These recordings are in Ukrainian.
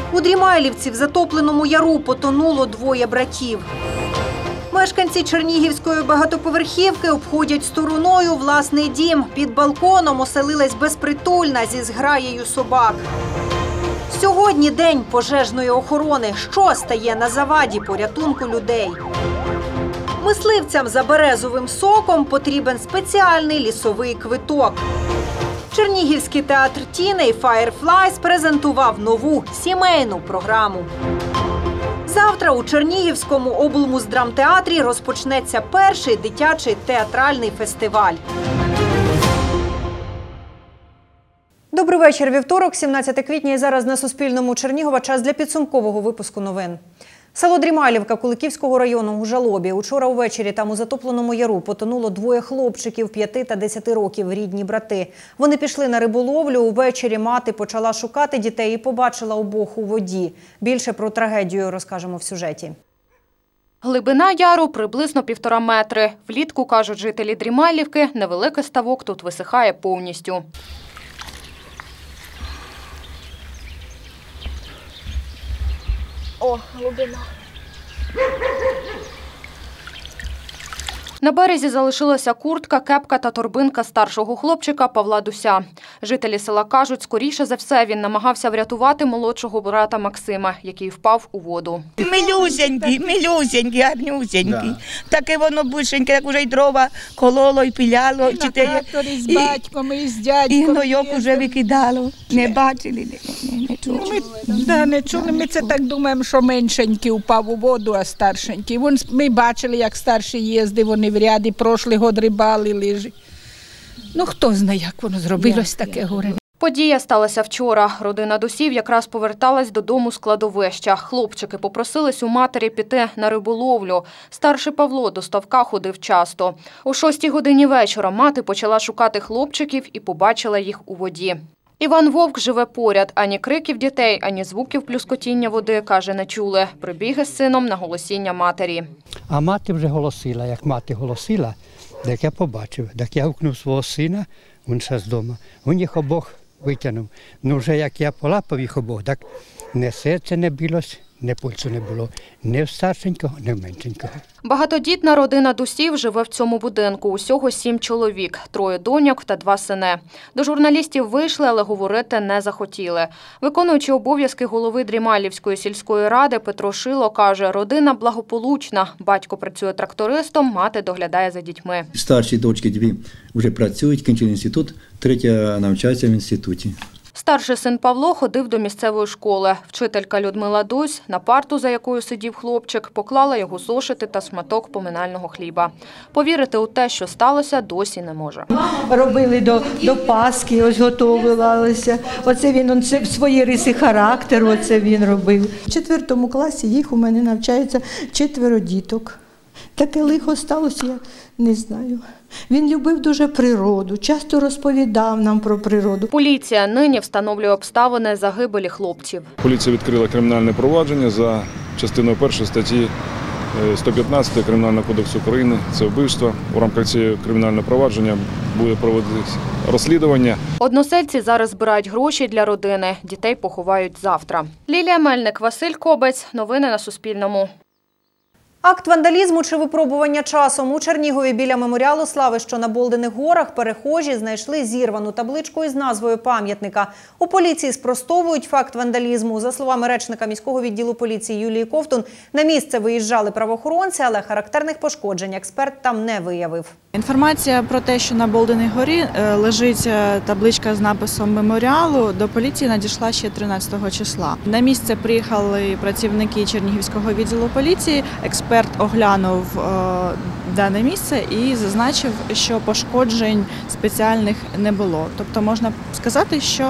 У Дрімайлівці в затопленому яру потонуло двоє братів. Мешканці Чернігівської багатоповерхівки обходять стороною власний дім. Під балконом оселилась безпритульна зі зграєю собак. Сьогодні день пожежної охорони. Що стає на заваді порятунку людей? Мисливцям за березовим соком потрібен спеціальний лісовий квиток. Чернігівський театр тіней «Fireflies» презентував нову сімейну програму. Завтра у Чернігівському облмуздрамтеатрі розпочнеться перший дитячий театральний фестиваль. Добрий вечір. Вівторок, 17 квітня, і зараз на Суспільному Чернігова час для підсумкового випуску новин. Село Дрімайлівка Куликівського району у жалобі. Учора увечері там у затопленому яру потонуло двоє хлопчиків 5 та 10 років, рідні брати. Вони пішли на риболовлю. Увечері мати почала шукати дітей і побачила обох у воді. Більше про трагедію розкажемо в сюжеті. Глибина яру приблизно 1,5 метри. Влітку, кажуть жителі Дрімайлівки, невеликий ставок тут висихає повністю. О, глибина. На березі залишилася куртка, кепка та торбинка старшого хлопчика Павла Дуся. Жителі села кажуть, скоріше за все він намагався врятувати молодшого брата Максима, який впав у воду. Милюсенький, гарнюсенький. Таке воно більшеньке, як вже й дрова кололо і піляло. І на тракторі з батьком, і з дядьком. І гнойок уже викидало. Не бачили, не чули. Не чули. Ми це так думаємо, що меншенький упав у воду, а старшенький. Ми бачили, як старший їздив, вони в ряді, прошлий год рибалили. Ну, хто знає, як воно зробилось таке горе. Подія сталася вчора. Родина Дусів якраз поверталась додому з кладовища. Хлопчики попросились у матері піти на риболовлю. Старший Павло до ставка ходив часто. О 6 годині вечора мати почала шукати хлопчиків і побачила їх у воді. Іван Вовк живе поряд. Ані криків дітей, ані звуків плюскотіння води, каже, не чули. Прибіг із сином на голосіння матері. А мати вже голосила. Як мати голосила, так я побачив. Так я гукнув свого сина, він ще з дому. Він їх обох витягнув. Ну вже як я полапав їх обох, так не серце не билось, не пульсу не було. Не в старшенького, не в меншенького. Багатодітна родина Дусів живе в цьому будинку. Усього 7 чоловік, 3 доньок та 2 сини. До журналістів вийшли, але говорити не захотіли. Виконуючий обов'язки голови Дрімайлівської сільської ради Петро Шило каже, родина благополучна. Батько працює трактористом, мати доглядає за дітьми. Старші дочки 2 вже працюють, кінчили інститут, 3 навчається в інституті. Старший син Павло ходив до місцевої школи. Вчителька Людмила Дусь на парту, за якою сидів хлопчик, поклала його зошити та шматок поминального хліба. Повірити у те, що сталося, досі не може. Робили до Пасхи, ось готувалися. Оце він свої риси характеру, оце він робив. В 4 класі їх у мене навчається 4 діток. Таке лихо сталося, я не знаю. Він любив дуже природу, часто розповідав нам про природу. Поліція нині встановлює обставини загибелі хлопців. Поліція відкрила кримінальне провадження за частиною 1 статті 115 Кримінального кодексу України. Це вбивство. У рамках цього кримінального провадження буде проводитись розслідування. Односельці зараз збирають гроші для родини. Дітей поховають завтра. Лілія Мельник, Василь Кобець. Новини на Суспільному. Акт вандалізму чи випробування часом. У Чернігові біля меморіалу слави, що на Болдених горах, перехожі знайшли зірвану табличку із назвою пам'ятника. У поліції спростовують факт вандалізму. За словами речника міського відділу поліції Юлії Ковтун, на місце виїжджали правоохоронці, але характерних пошкоджень експерт там не виявив. Інформація про те, що на Болденій горі лежить табличка з написом меморіалу, до поліції надійшла ще 13 числа. На місце приїхали працівники Чернігівського відділу поліції. Експерт оглянув дане місце і зазначив, що пошкоджень спеціальних не було. Тобто можна сказати, що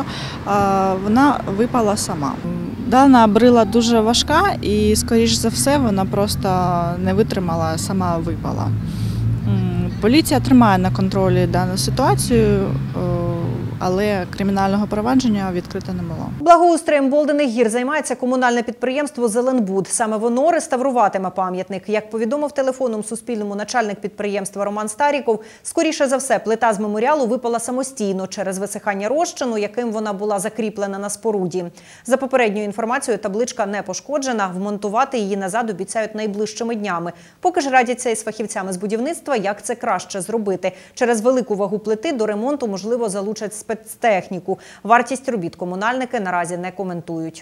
вона випала сама. Дана брила дуже важка і, скоріш за все, вона просто не витримала, сама випала. Поліція тримає на контролі дану ситуацію, але кримінального провадження відкрито не було. Благоустроєм Болдиних гір займається комунальне підприємство «Зеленбуд». Саме воно реставруватиме пам'ятник. Як повідомив телефоном Суспільному начальник підприємства Роман Старіков, скоріше за все, плита з меморіалу випала самостійно через висихання розчину, яким вона була закріплена на споруді. За попередньою інформацією, табличка не пошкоджена. Вмонтувати її назад обіцяють найближчими днями. Поки ж радяться із фахівцями з будівництва, як це краще зробити. Через велику вагу плити до ремонту, можливо, залучать спецтехніку. Вартість робіт комунальники наразі не коментують.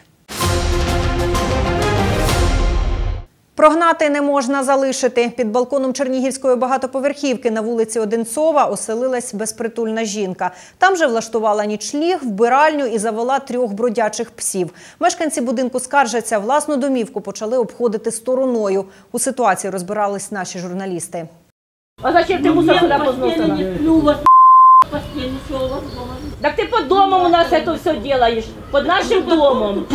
Прогнати не можна залишити. Під балконом чернігівської багатоповерхівки на вулиці Одинцова оселилась безпритульна жінка. Там же влаштувала нічліг, вбиральню і завела 3 бродячих псів. Мешканці будинку скаржаться, власну домівку почали обходити стороною. У ситуації розбирались наші журналісти. А зачем ты мусор сюда позносила? Так ты под домом у нас это все делаешь, под нашим домом.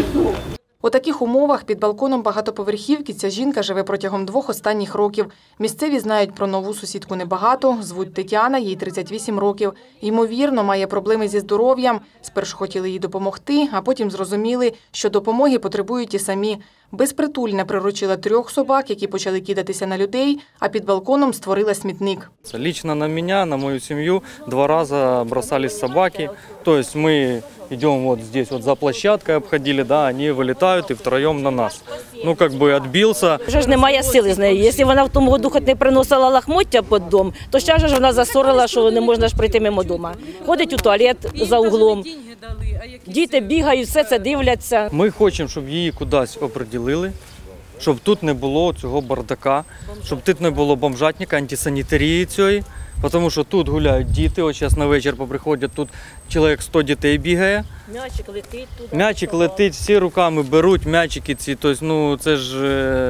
У таких умовах під балконом багатоповерхівки ця жінка живе протягом 2 останніх років. Місцеві знають про нову сусідку небагато. Звуть Тетяна, їй 38 років. Ймовірно, має проблеми зі здоров'ям. Спершу хотіли їй допомогти, а потім зрозуміли, що допомоги потребують і самі. Безпритульна приручила 3 собак, які почали кидатися на людей, а під балконом створила смітник. Лично на меня, на мою семью 2 раза бросались собаки. То есть мы идем вот здесь вот за площадкой, обходили, да, они вылетают и втроем на нас. Ну, как бы отбился. Вже ж немає сили з нею. Якщо вона в тому году хоч не приносила лахмоття під дом, то зараз ж вона засорила, що не можна ж прийти мимо дома. Ходить у туалет за углом. Діти бігають, все це дивляться. Ми хочемо, щоб її кудись оприділили, щоб тут не було цього бардака, щоб тут не було бомжатника, антисанітарії цієї, тому що тут гуляють діти, ось зараз на вечір поприходять, тут чоловік 100 дітей бігає. М'ячик летить туди. М'ячик летить, всі руками беруть м'ячики ці, тобто, ну, це ж,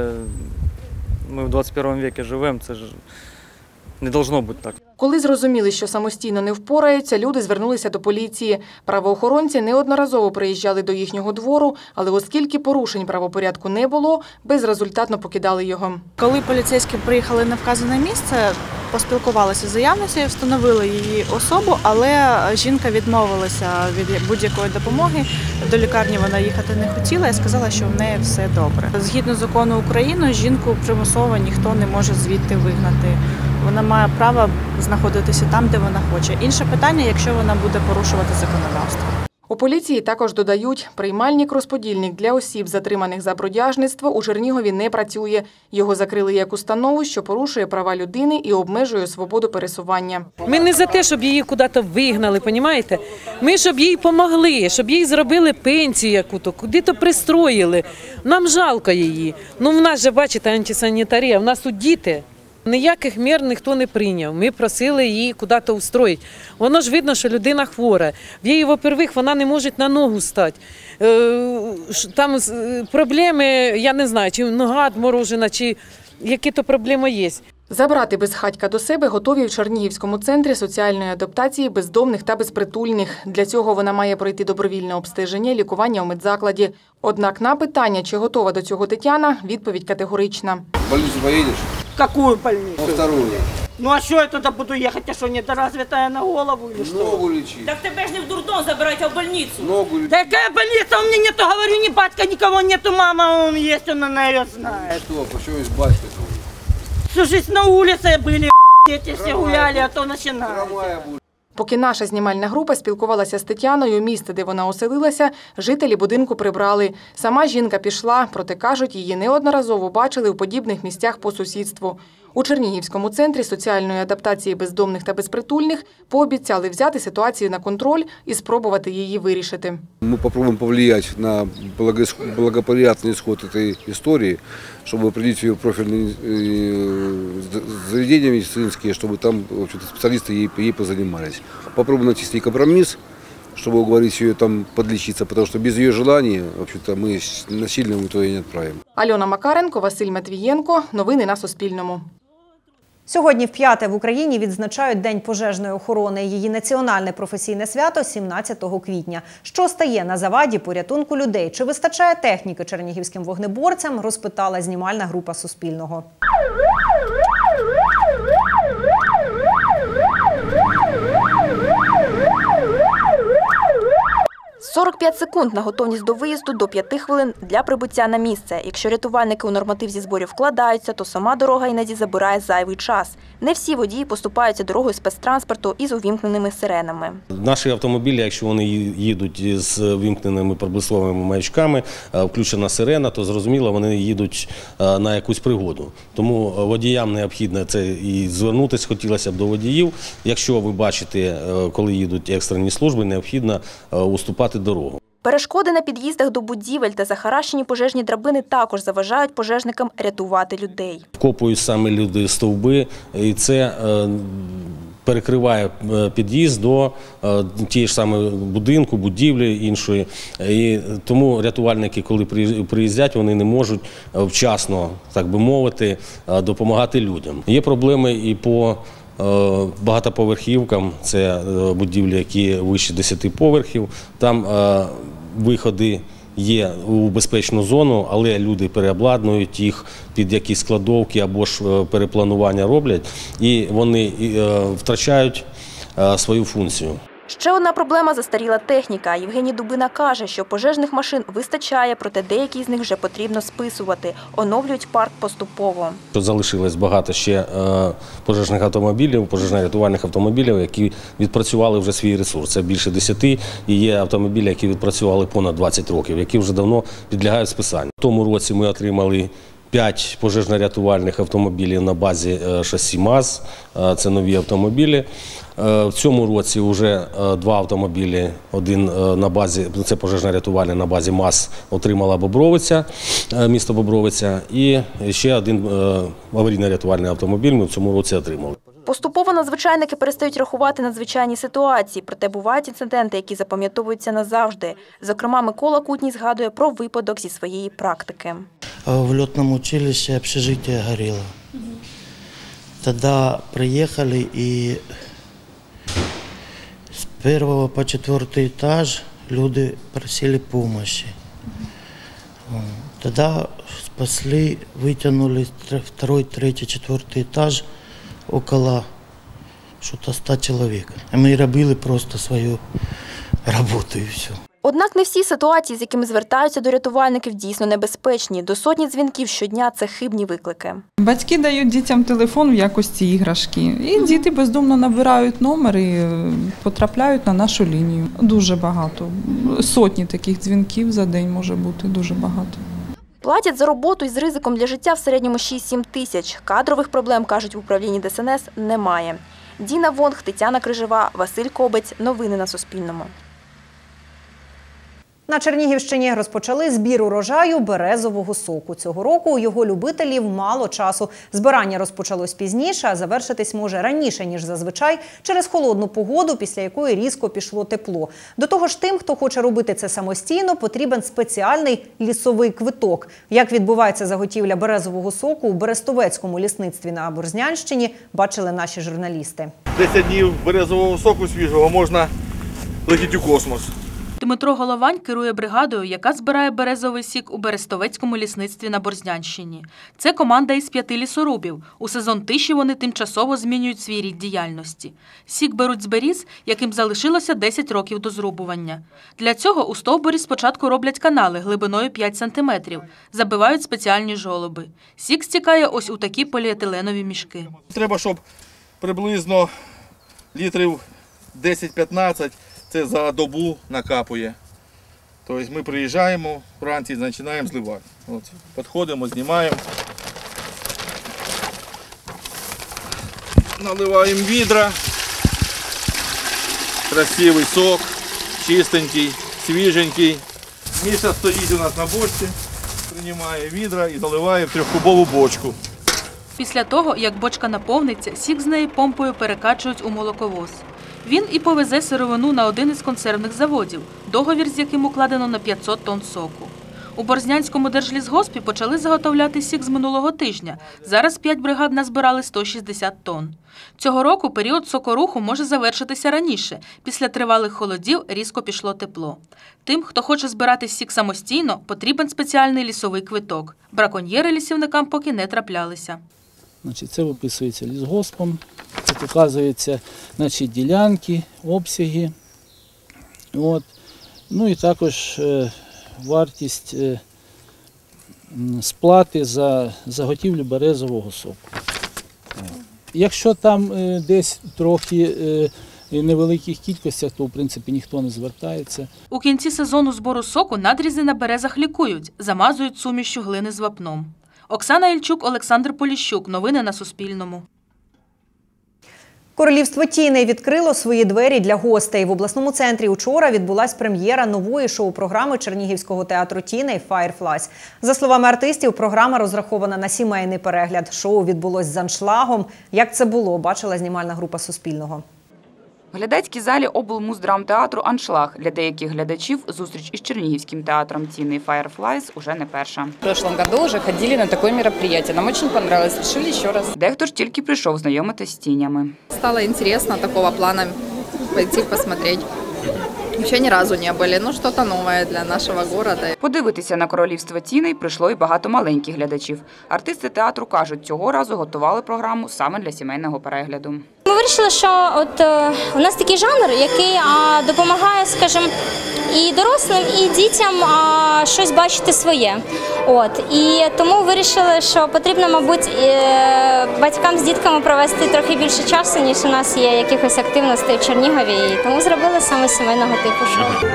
ми в 21 віці живемо, це ж не должно бути так. Коли зрозуміли, що самостійно не впораються, люди звернулися до поліції. Правоохоронці неодноразово приїжджали до їхнього двору, але оскільки порушень правопорядку не було, безрезультатно покидали його. Коли поліцейські приїхали на вказане місце, поспілкувалися з заявницею, встановили її особу, але жінка відмовилася від будь-якої допомоги. До лікарні вона їхати не хотіла і сказала, що в неї все добре. Згідно закону України, жінку примусово ніхто не може звідти вигнати. Вона має право знаходитися там, де вона хоче. Інше питання, якщо вона буде порушувати законодавство. У поліції також додають, приймальник-розподільник для осіб, затриманих за бродяжництво, у Чернігові не працює. Його закрили як установу, що порушує права людини і обмежує свободу пересування. Ми не за те, щоб її куди-то вигнали, розумієте? Ми, щоб їй допомогли, щоб їй зробили пенсію яку-то, куди-то пристроїли. Нам жалко її. Ну, в нас же, бачите, антисанітарія, в нас тут діти. Ніяких мір ніхто не прийняв. Ми просили її куди-то устроїти. Воно ж видно, що людина хвора. В її, во-первых, вона не може на ногу стати. Там проблеми, я не знаю, чи нога відморожена, чи які-то проблеми є. Забрати безхатька до себе готові в Чернігівському центрі соціальної адаптації бездомних та безпритульних. Для цього вона має пройти добровільне обстеження, лікування у медзакладі. Однак на питання, чи готова до цього Тетяна, відповідь категорична. В больницу поедешь? Какую больницу? Во вторую. Ну а что я туда буду ехать? А что, недоразвитая на голову или что? Ногу лечить. Так тебя ж не в дурдом забирать, а в больницу. Ногу лечить. Да какая больница? У меня нету, говорю, ни батька, никого нету, мама, он есть, он ее знает. Что, почему есть батька твой? Всю жизнь на улице были, дети все гуляли, а то начинают. Поки наша знімальна група спілкувалася з Тетяною, місце, де вона оселилася, жителі будинку прибрали. Сама жінка пішла, проте, кажуть, її неодноразово бачили у подібних місцях по сусідству. У Чернігівському центрі соціальної адаптації бездомних та безпритульних пообіцяли взяти ситуацію на контроль і спробувати її вирішити. Ми спробуємо повлияти на благоприятний исход цієї історії, щоб определити її профільні заведення медицинські, щоб там спеціалісти її позаймалися. Попробуємо знайти з нею компроміс, щоб уговорити її там подлечиться, тому що без її бажання ми насильно в итоге не відправимо. Альона Макаренко, Василь Матвієнко. Новини на Суспільному. Сьогодні вп'яте в Україні відзначають День пожежної охорони. Її національне професійне свято – 17 квітня. Що стає на заваді порятунку людей? Чи вистачає техніки чернігівським вогнеборцям? Розпитала знімальна група Суспільного. 45 секунд на готовність до виїзду, до 5 хвилин для прибуття на місце. Якщо рятувальники у норматив зі зборів вкладаються, то сама дорога іноді забирає зайвий час. Не всі водії поступаються дорогою спецтранспорту із увімкненими сиренами. Наші автомобілі, якщо вони їдуть з вимкненими проблисковими маячками, включена сирена, то зрозуміло, вони їдуть на якусь пригоду. Тому водіям необхідно це і звернутися хотілося б до водіїв. Якщо ви бачите, коли їдуть екстрені служби, необхідно уступати дорогу. Перешкоди на під'їздах до будівель та захаращені пожежні драбини також заважають пожежникам рятувати людей. Вкопують саме люди стовби, і це перекриває під'їзд до тієї ж самої будинку, будівлі іншої. І тому рятувальники, коли приїздять, вони не можуть вчасно, так би мовити, допомагати людям. Є проблеми і по багатоповерхівкам, це будівлі, які вище 10 поверхів, там виходи є у безпечну зону, але люди переобладнують їх під якісь складовки або ж перепланування роблять, і вони втрачають свою функцію. Ще одна проблема – застаріла техніка. Євгеній Дубина каже, що пожежних машин вистачає, проте деякі з них вже потрібно списувати. Оновлюють парк поступово. Залишилось багато ще пожежних автомобілів, пожежно-рятувальних автомобілів, які відпрацювали вже свій ресурс. Це більше 10, і є автомобілі, які відпрацювали понад 20 років, які вже давно підлягають списанню. В тому році ми отримали 5 пожежно-рятувальних автомобілів на базі шасі МАЗ, це нові автомобілі. В цьому році вже 2 автомобілі, один на базі, це пожежно-рятувальний на базі МАЗ, отримала Бобровиця, місто Бобровиця, і ще один аварійно-рятувальний автомобіль ми в цьому році отримали. Поступово надзвичайники перестають рахувати надзвичайні ситуації, проте бувають інциденти, які запам'ятовуються назавжди. Зокрема, Микола Кутній згадує про випадок зі своєї практики. В летном училище общежитие горело. Тогда приехали, и с 1 по 4 этаж люди просили помощи. Тогда спасли, вытянули 2, 3, 4 этаж около что-то 100 человек. Мы робили просто свою работу и все. Однак не всі ситуації, з якими звертаються до рятувальників, дійсно небезпечні. До сотні дзвінків щодня – це хибні виклики. Батьки дають дітям телефон в якості іграшки. І діти бездумно набирають номер і потрапляють на нашу лінію. Дуже багато. Сотні таких дзвінків за день може бути, дуже багато. Платять за роботу із ризиком для життя в середньому 6-7 тисяч. Кадрових проблем, кажуть в управлінні ДСНС, немає. Діна Вонг, Тетяна Крижева, Василь Кобець. Новини на Суспільному. На Чернігівщині розпочали збір урожаю березового соку. Цього року у його любителів мало часу. Збирання розпочалось пізніше, а завершитись може раніше, ніж зазвичай, через холодну погоду, після якої різко пішло тепло. До того ж, тим, хто хоче робити це самостійно, потрібен спеціальний лісовий квиток. Як відбувається заготівля березового соку у Берестовецькому лісництві на Борзнянщині, бачили наші журналісти. 10 днів березового соку свіжого можна летіти у космос. Дмитро Головань керує бригадою, яка збирає березовий сік у Берестовецькому лісництві на Борзнянщині. Це команда із 5 лісорубів. У сезон тиші вони тимчасово змінюють свій рід діяльності. Сік беруть з беріз, яким залишилося 10 років до зрубування. Для цього у стовбурі спочатку роблять канали глибиною 5 сантиметрів, забивають спеціальні жолоби. Сік стікає ось у такі поліетиленові мішки. Треба, щоб приблизно літрів 10-15 це за добу накапує. Тобто ми приїжджаємо вранці і починаємо зливати. От, підходимо, знімаємо. Наливаємо відра. Красивий сок, чистенький, свіженький. Міша стоїть у нас на бочці, приймає відра і заливає в 3-кубову бочку. Після того, як бочка наповниться, сік з неї помпою перекачують у молоковоз. Він і повезе сировину на один із консервних заводів, договір з яким укладено на 500 тонн соку. У Борзнянському держлісгоспі почали заготовляти сік з минулого тижня. Зараз 5 бригад назбирали 160 тонн. Цього року період сокоруху може завершитися раніше. Після тривалих холодів різко пішло тепло. Тим, хто хоче збирати сік самостійно, потрібен спеціальний лісовий квиток. Браконьєри лісівникам поки не траплялися. Це виписується лісгоспом, це показуються ділянки, обсяги. Ну і також вартість сплати за заготівлю березового соку. Якщо там десь трохи невеликих кількостях, то в принципі ніхто не звертається. У кінці сезону збору соку надрізи на березах лікують, замазують сумішчю глини з вапном. Оксана Ільчук, Олександр Поліщук. Новини на Суспільному. Королівство тіней відкрило свої двері для гостей. В обласному центрі учора відбулась прем'єра нової шоу-програми Чернігівського театру тіней «Fireflies». За словами артистів, програма розрахована на сімейний перегляд. Шоу відбулось з аншлагом. Як це було, бачила знімальна група Суспільного. В глядацькій залі облмуздрамтеатру «Аншлаг». Для деяких глядачів зустріч із Чернігівським театром тіней «Fireflies» уже не перша. В прошлом году уже ходили на такое мероприятие. Нам очень понравилось. Решили еще раз. Дехто ж тільки прийшов знайомитись з тінями. Стало интересно такого плана пойти посмотреть. Ще ні разу не були, ну щось нове для нашого міста. Подивитися на королівство тіней прийшло і багато маленьких глядачів. Артисти театру кажуть, цього разу готували програму саме для сімейного перегляду. Ми вирішили, що у нас такий жанр, який допомагає, скажімо, і дорослим, і дітям щось бачити своє. І тому вирішили, що потрібно, мабуть, батькам з дітками провести трохи більше часу, ніж у нас є якихось активностей в Чернігові. І тому зробили саме сімейного типу шоу.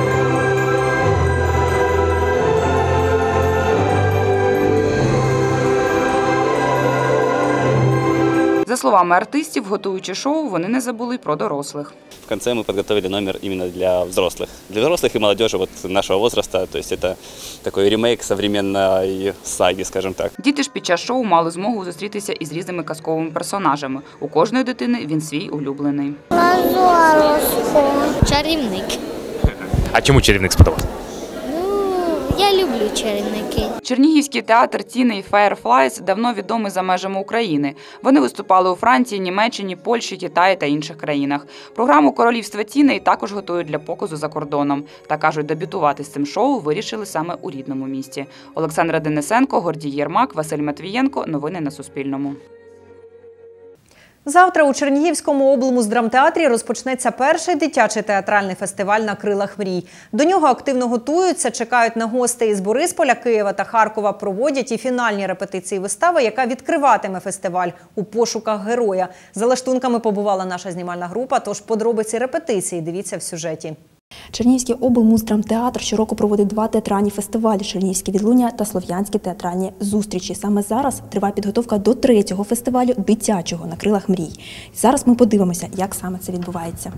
За словами артистів, готуючи шоу, вони не забули й про дорослих. В конце мы подготовили номер именно для взрослых. Для взрослых и молодежи вот нашего возраста. То есть это такой ремейк современной саги, скажем так. Діти ж під час шоу мали змогу зустрітися із різними казковими персонажами. У кожної дитини він свій улюблений. Чарівник. А чому чарівник сподобався? Я люблю чарівники. Чернігівський театр тіней «Fireflies» давно відомий за межами України. Вони виступали у Франції, Німеччині, Польщі, Китаї та інших країнах. Програму «Королівство тіней» також готують для показу за кордоном. Та кажуть, дебютувати з цим шоу вирішили саме у рідному місті. Олександра Денисенко, Гордій Єрмак, Василь Матвієнко. Новини на Суспільному. Завтра у Чернігівському облмуздрамтеатрі розпочнеться перший дитячий театральний фестиваль «На крилах мрій». До нього активно готуються, чекають на гостей із Борисполя, Києва та Харкова, проводять і фінальні репетиції вистави, яка відкриватиме фестиваль «У пошуках героя». За лаштунками побувала наша знімальна група, тож подробиці репетиції дивіться в сюжеті. Чернігівський облмуздрамтеатр щороку проводить 2 театральні фестивалі – Чернігівське відлуння та Слов'янські театральні зустрічі. Саме зараз триває підготовка до 3-го фестивалю дитячого «На крилах мрій». Зараз ми подивимося, як саме це відбувається.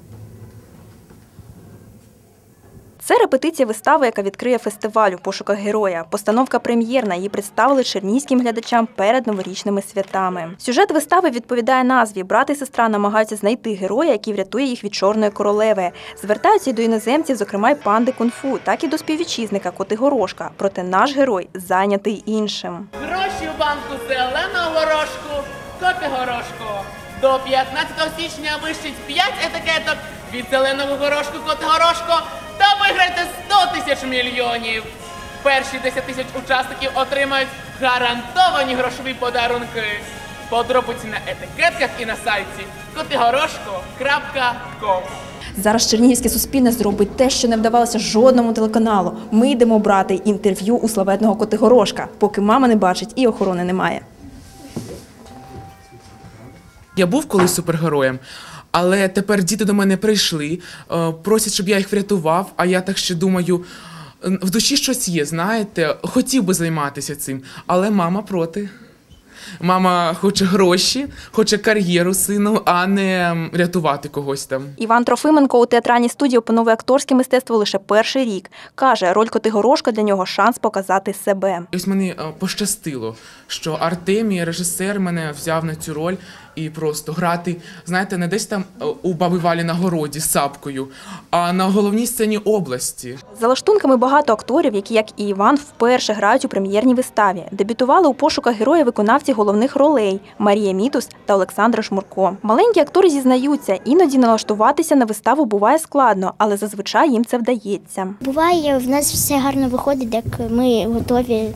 Це репетиція вистави, яка відкриє фестиваль «У пошуках героя». Постановка прем'єрна, її представили чернігівським глядачам перед новорічними святами. Сюжет вистави відповідає назві. Брат і сестра намагаються знайти героя, який врятує їх від чорної королеви. Звертаються й до іноземців, зокрема й панди кунг-фу, так і до співвітчизника Котигорошка. Проте наш герой зайнятий іншим. Гроші в банку зеленого горошку, Котигорошко. До 15 січня вишить 5 етикеток від зеленого горошку Котигорошко та виграйте 100 000 мільйонів. Перші 10 000 учасників отримають гарантовані грошові подарунки. Подробиці на етикетках і на сайті котигорошко.com. Зараз Чернігівське Суспільне зробить те, що не вдавалося жодному телеканалу. Ми йдемо брати інтерв'ю у славетного Котигорошка, поки мама не бачить і охорони немає. Я був колись супергероєм, але тепер діти до мене прийшли, просять, щоб я їх врятував, а я так ще думаю, в душі щось є, знаєте, хотів би займатися цим, але мама проти. Мама хоче гроші, хоче кар'єру сину, а не рятувати когось там. Іван Трофименко у театральній студії опановує акторське мистецтво лише перший рік. Каже, роль Котигорошка для нього шанс показати себе. Ось мені пощастило, що Артемій, режисер, мене взяв на цю роль і просто грати, знаєте, не десь там у баби Валі на городі з сапкою, а на головній сцені області. За лаштунками багато акторів, які, як і Іван, вперше грають у прем'єрній виставі. Дебютували у пошуках героя виконавці головних ролей – Марія Мітус та Олександр Шмурко. Маленькі актори зізнаються, іноді налаштуватися на виставу буває складно, але зазвичай їм це вдається. Буває, в нас все гарно виходить, як ми готові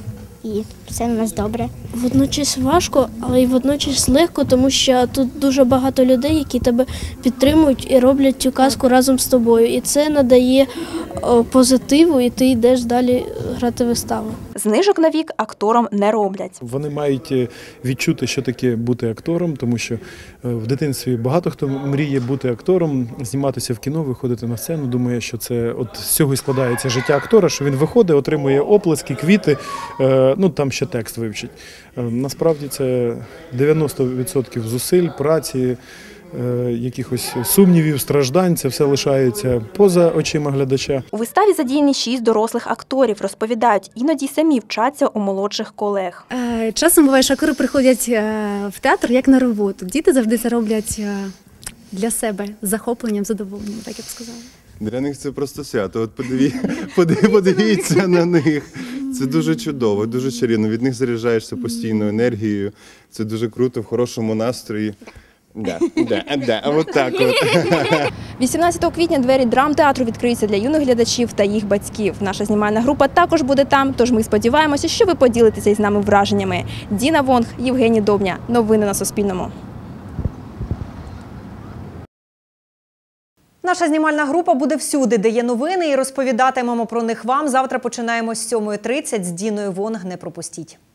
і все у нас добре. Водночас важко, але й водночас легко, тому що тут дуже багато людей, які тебе підтримують і роблять цю казку разом з тобою. І це надає позитиву, і ти йдеш далі грати виставу. Знижок на вік акторам не роблять. Вони мають відчути, що таке бути актором, тому що в дитинстві багато хто мріє бути актором, зніматися в кіно, виходити на сцену. Думає, що це от з цього і складається життя актора, що він виходить, отримує оплески, квіти, ну там ще текст вивчить. Насправді це 90% зусиль, праці, якихось сумнівів, страждань, це все лишається поза очима глядача. У виставі задіяні 6 дорослих акторів. Розповідають, іноді самі вчаться у молодших колег. Часом буває, що актори приходять в театр як на роботу. Діти завжди це роблять для себе, з захопленням, задоволенням, так я б сказала. Для них це просто свято. От подивіться на них. Це дуже чудово, дуже чарівно. Від них заряджаєшся постійною енергією. Це дуже круто, в хорошому настрої. От так от. 18 квітня двері драмтеатру відкриються для юних глядачів та їх батьків. Наша знімальна група також буде там, тож ми сподіваємося, що ви поділитеся із нами враженнями. Діна Вонг, Євгеній Довня. Новини на Суспільному. Наша знімальна група буде всюди, де є новини, і розповідатимемо про них вам. Завтра починаємо з 7:30 з Діною Вонг. Не пропустіть.